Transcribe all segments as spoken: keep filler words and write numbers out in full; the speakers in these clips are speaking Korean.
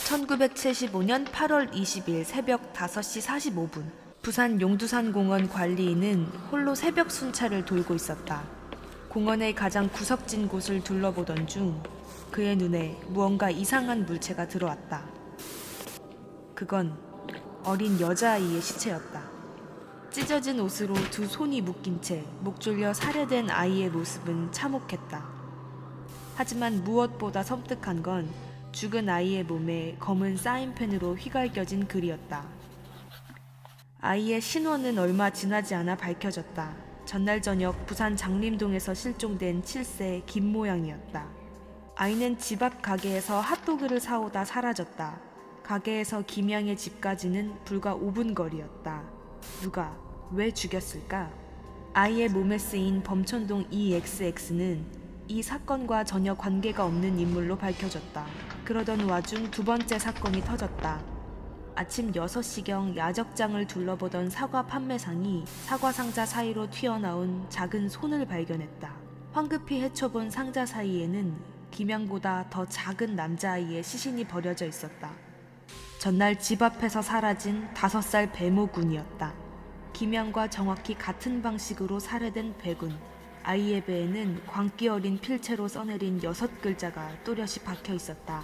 천구백칠십오 년 팔월 이십일 새벽 다섯 시 사십오 분, 부산 용두산공원 관리인은 홀로 새벽 순찰을 돌고 있었다. 공원의 가장 구석진 곳을 둘러보던 중 그의 눈에 무언가 이상한 물체가 들어왔다. 그건 어린 여자아이의 시체였다. 찢어진 옷으로 두 손이 묶인 채 목 졸려 살해된 아이의 모습은 참혹했다. 하지만 무엇보다 섬뜩한 건 죽은 아이의 몸에 검은 사인펜으로 휘갈겨진 글이었다. 아이의 신원은 얼마 지나지 않아 밝혀졌다. 전날 저녁 부산 장림동에서 실종된 칠 세 김모양이었다. 아이는 집 앞 가게에서 핫도그를 사오다 사라졌다. 가게에서 김양의 집까지는 불과 오 분 거리였다. 누가 왜 죽였을까? 아이의 몸에 쓰인 범천동 이엑스엑스는 이 사건과 전혀 관계가 없는 인물로 밝혀졌다. 그러던 와중 두 번째 사건이 터졌다. 아침 여섯 시경 야적장을 둘러보던 사과 판매상이 사과 상자 사이로 튀어나온 작은 손을 발견했다. 황급히 헤쳐본 상자 사이에는 김양보다 더 작은 남자아이의 시신이 버려져 있었다. 전날 집 앞에서 사라진 다섯 살 배모군이었다. 김양과 정확히 같은 방식으로 살해된 배군. 아이의 배에는 광기 어린 필체로 써내린 여섯 글자가 또렷이 박혀 있었다.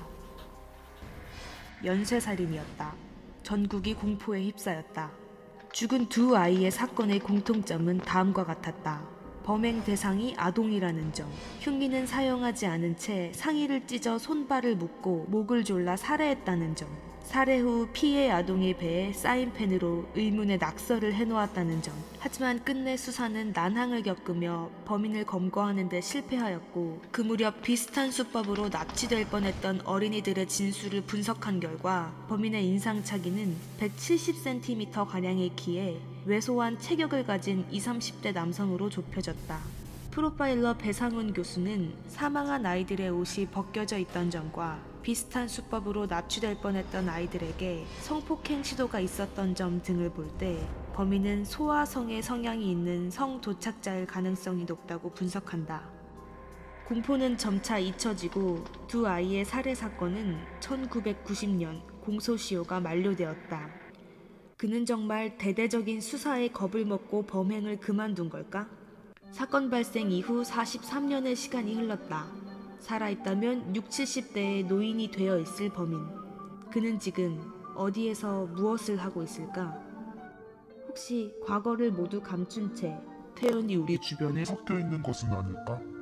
연쇄살인이었다. 전국이 공포에 휩싸였다. 죽은 두 아이의 사건의 공통점은 다음과 같았다. 범행 대상이 아동이라는 점, 흉기는 사용하지 않은 채 상의를 찢어 손발을 묶고 목을 졸라 살해했다는 점, 살해 후 피해 아동의 배에 사인펜으로 의문의 낙서를 해놓았다는 점. 하지만 끝내 수사는 난항을 겪으며 범인을 검거하는 데 실패하였고, 그 무렵 비슷한 수법으로 납치될 뻔했던 어린이들의 진술을 분석한 결과 범인의 인상착의는 백칠십 센티미터 가량의 키에 왜소한 체격을 가진 이십, 삼십 대 남성으로 좁혀졌다. 프로파일러 배상훈 교수는 사망한 아이들의 옷이 벗겨져 있던 점과 비슷한 수법으로 납치될 뻔했던 아이들에게 성폭행 시도가 있었던 점 등을 볼 때 범인은 소아성의 성향이 있는 성도착자일 가능성이 높다고 분석한다. 공포는 점차 잊혀지고 두 아이의 살해 사건은 천구백구십 년 공소시효가 만료되었다. 그는 정말 대대적인 수사에 겁을 먹고 범행을 그만둔 걸까? 사건 발생 이후 사십삼 년의 시간이 흘렀다. 살아있다면 육십, 칠십 대의 노인이 되어 있을 범인. 그는 지금 어디에서 무엇을 하고 있을까? 혹시 과거를 모두 감춘 채 태연이 우리 주변에 섞여 있는 것은 아닐까?